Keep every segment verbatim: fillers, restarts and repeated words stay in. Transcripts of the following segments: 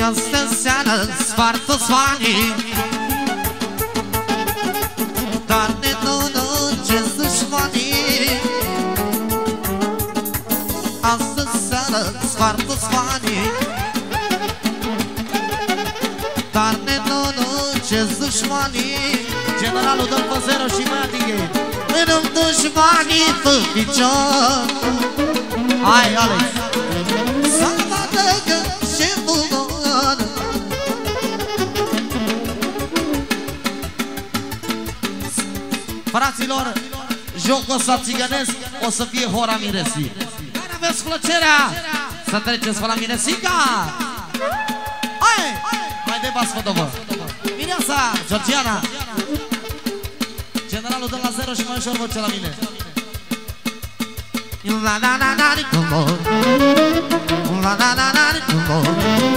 Este seară, sfartă svanii, dar ne nănăcesc dușmanii. Astă seară, sfartă svanii, dar ne nănăcesc dușmanii. Generalul dă-l pe zero și mai atinghe. Îmi dușmanii pe picior. Hai, Alex! Să vadă că și bun. Fraților, jocul ăsta țigănesc o să fie hora miresii. Care aveți plăcerea să treceți pe la miresica? Hai! Mai de bas, fădovă! Mireasa, Georgiana! Generalul dă la zero și mai ușor voce la mine. La la la la tumor, la la la la tumor.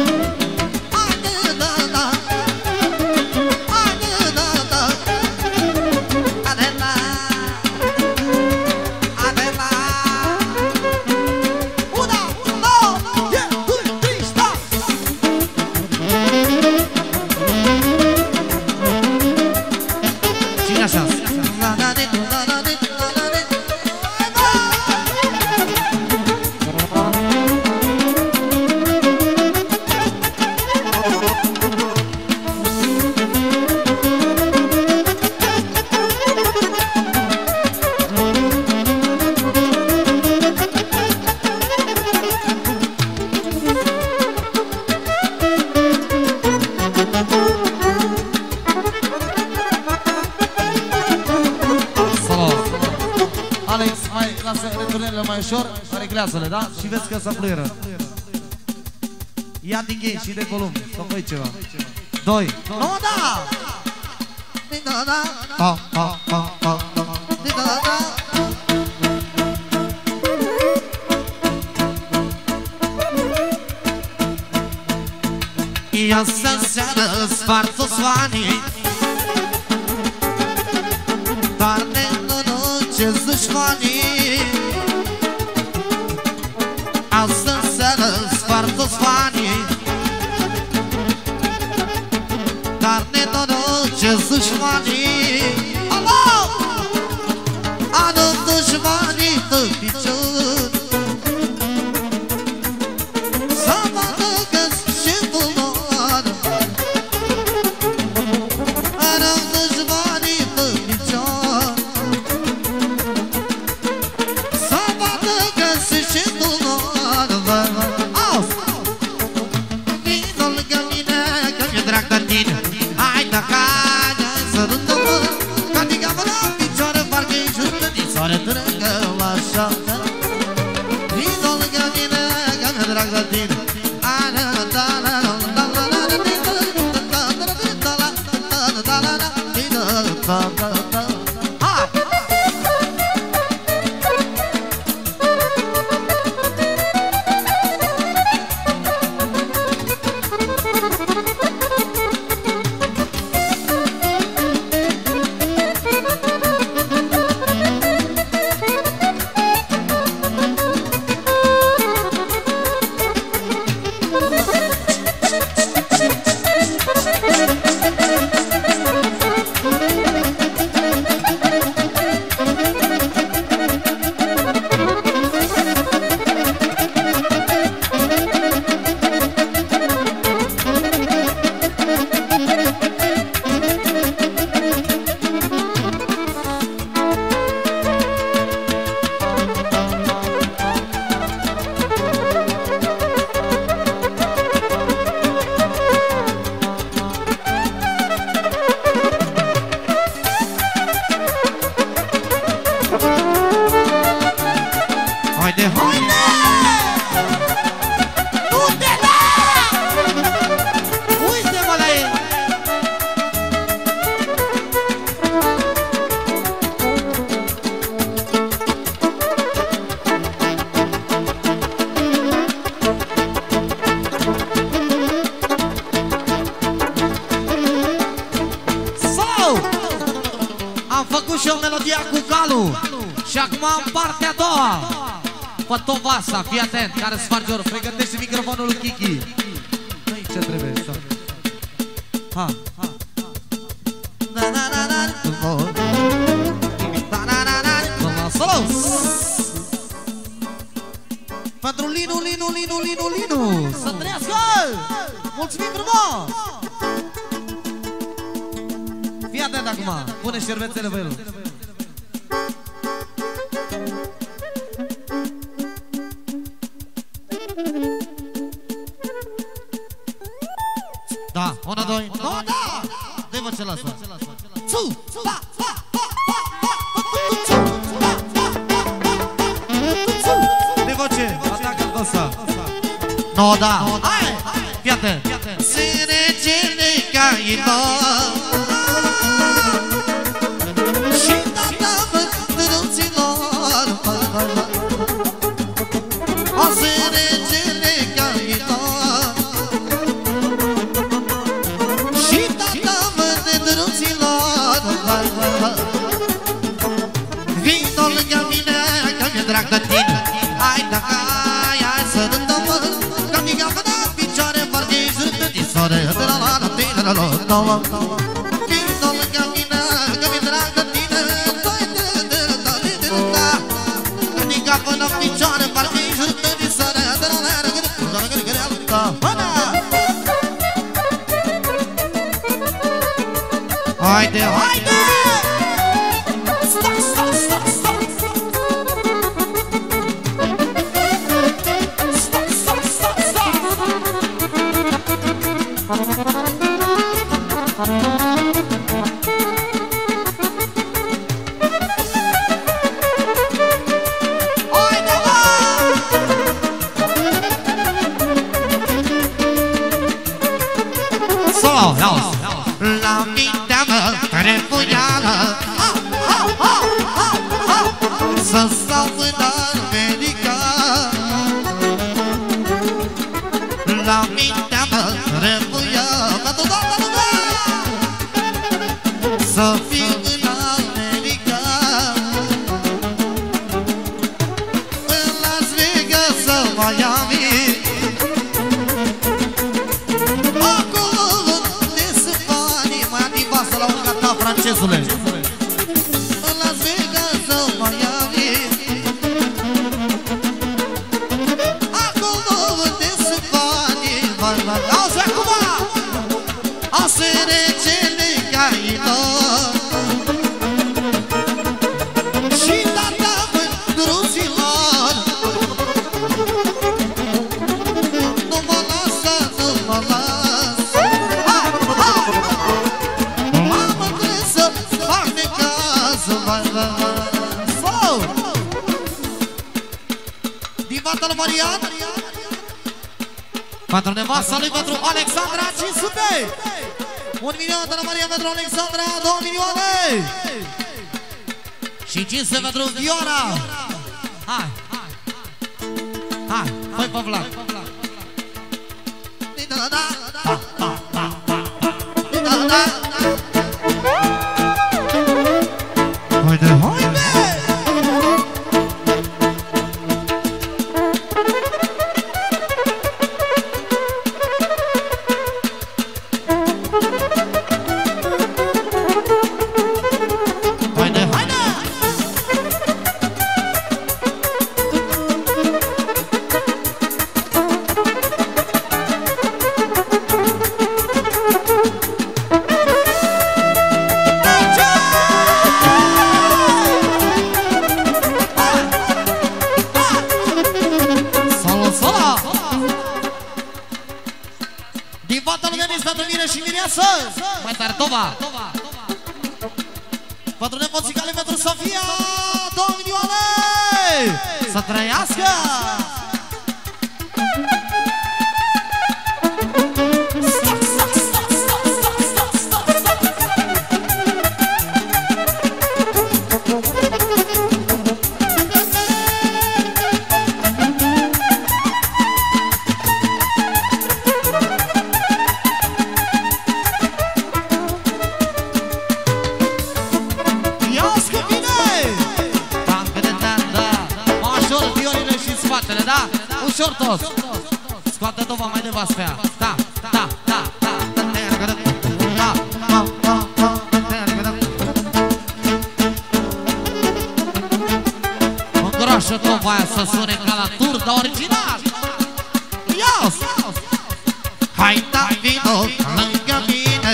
Reglează-le, da? Și vezi că se fluieră. Ia din gain și de volum. Să făi ceva. Doi. Nu, da! Da, da. Ha, ha, ha, ha. Da, da. Ia să seară sfartă svanii, dar ne nănăcesc dușmanii. Astă seară sfartă svanii, dar ne nănăcesc dușmanii. Alo! Adă dușmanii pe picior. Să vadă că-s și bunor. Adă dușmanii pe picior. Să vadă că-s și bunor. Și o melodia cu calul. Și acum în partea a doua Pătovasa, fii atent, care sparge ori. Pregătește microfonul lui Kiki. Aici ce trebuie. Ha, ha. Na na na na. Na na na na. Salut! Pentru Linu, Linu, Linu, Linu, Linu. Să trăiască! Mulțumim frumos! Fii atent acum, pune șervețele pe el. Da, una, doi, no, da! Dă-i-vă ce lasă. Țu! Pa, pa, pa, pa, pa, dă-i-vă ce? Atacă-l pe ăsta. No, da! Hai! Fii atent! Sine cine caină și tata mândruților. O sine cine caină și tata mândruților. Vino lângă mine că mi-e drag de tine. Hai, da, hai, hai să rândă-mă că mi-e gafă de picioare, parcă ești rândă din soare. Vino lângă mine că mi-e drag de tine. Că mi-e gafă de picioare, parcă ești rândă din soare. Haide, haide! Stop, stop, stop, stop! Stop, stop, stop, stop! Haide, mă! Solo, iau! La mintea mea trebuială să stau în America. La mintea mea trebuială să fiu în America. În Las Vegas sau Miami. Francezule. În Las Vegas sau Miami. Acolo unde sunt banii. Auzi acum! Auzi regele cailor și tata mândruților. Nu mă lasă, nu mă lasă. Divata lui Marian, pentru nevasta lui, pentru Alexandra, cinci sute. Un milion de la Marian pentru Alexandra, două milioane. Și cinci sute pentru Viora. Hai, hai, hai, fă-i pe Vlad. Haide, haide! Mai tare, Tova! Pentru nepoțicale, pentru Sofia, două milioane! Să trăiască! Da? Ușor toți. Scoate Tova mai de vasfea. Da. da, da, da. Îngroașă toba aia să sune ca la tur, dar original. Ios! Hai, da, vino lângă mine,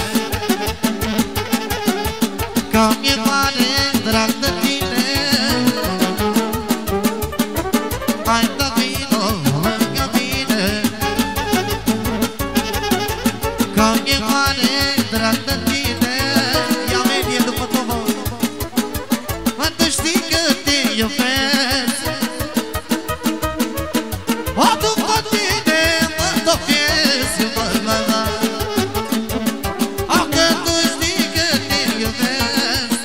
că mi-e mare drag de tine. Hai, da, vino lângă mine, că mi-e mare drag de tine. Ia venie după tobă, mă, tu știi că te iubesc. O, după tine mă topesc, mă, mă, mă. O, că tu știi că te iubesc.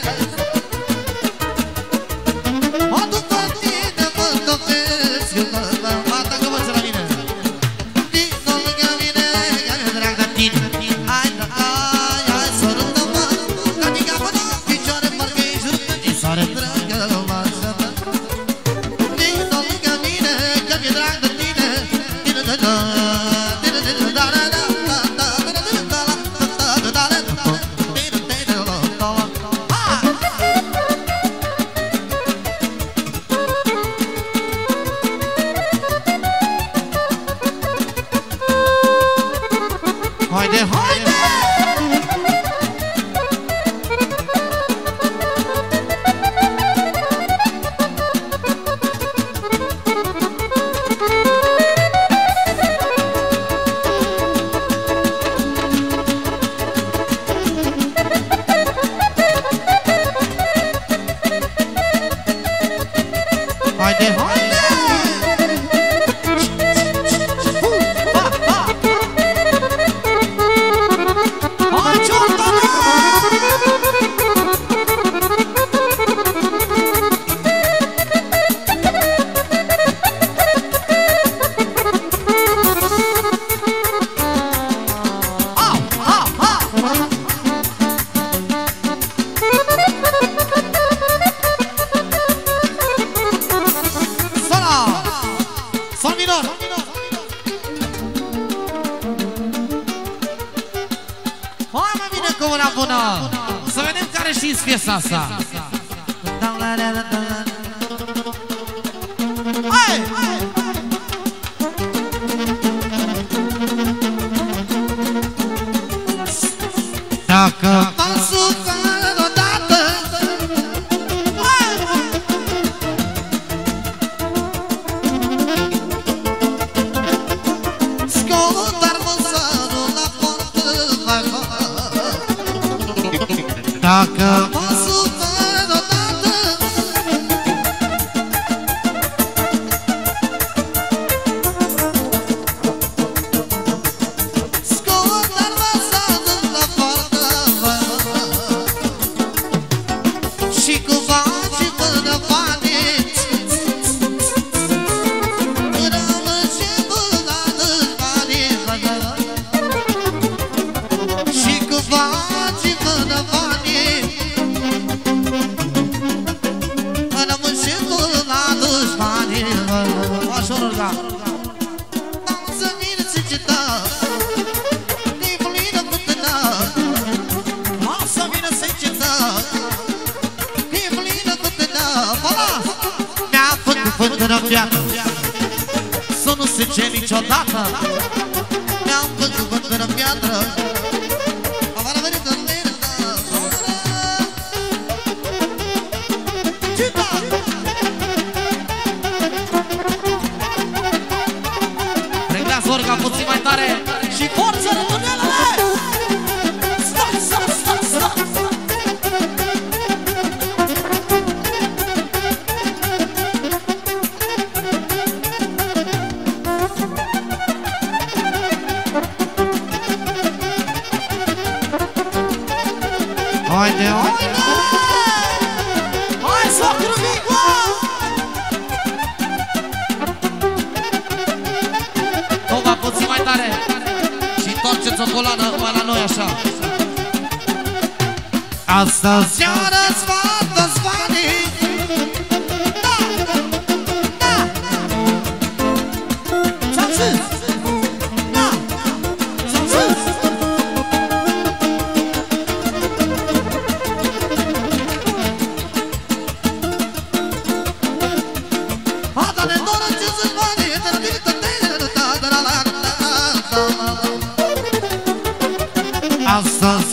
O, după tine mă topesc, mă, mă. Mata că văd la mine. Vino lângă mine, că mi-e drag de tine. Hai, da, hai, hai, sărută-mă, că din capă la picioare parcă e jurtă-mi soare dragă, mă, să-mă. Vino lângă mine, că mi-e drag de tine. Haide, haide! Haide, haide! Ha, ha! Hai, Jordan! Au, au, au! Sola! Sol minor! Hai, mă, vine cu una bună! Să vedem care știți piesa asta! Hai! Dacă m-am supărat odată, dacă mă supăr odată, scot armăsat la poartă și cu bani până bani, rămân și băgat bani, și cu bani până bani, rămân și băgat bani. Așa urga. Să vină țicita, de-i plină putenă. Să vină țicita, de-i plină putenă. Mi-a făcut fântână viață, să nu se ce niciodată. Mi-am făcut fântână viață. Reglează orga puțin mai tare și forță în tunelele! Stai, stai, stai, stai! Haide, haide! Hai, socru micu! Toba puțin mai tare și întorceți o coloană mai la noi așa. Asta seara-ți fată-ți banii. Da! Da! Ce-am zis? Da! Astăzi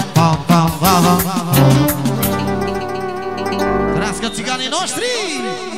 țiganii noștri!